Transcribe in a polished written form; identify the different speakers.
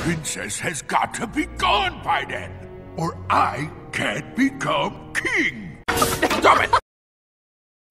Speaker 1: princess has got to be gone by then, or I can't become king.
Speaker 2: Stop it!